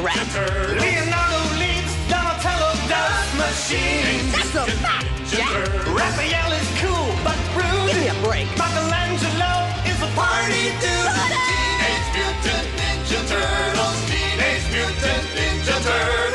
rat. Leonardo leads Donatello does machine. That's a fact, Jack. Raphael is cool but rude. Give me a break. Michelangelo is a party dude. Teenage Mutant Ninja Turtles. Teenage Mutant Ninja Turtles.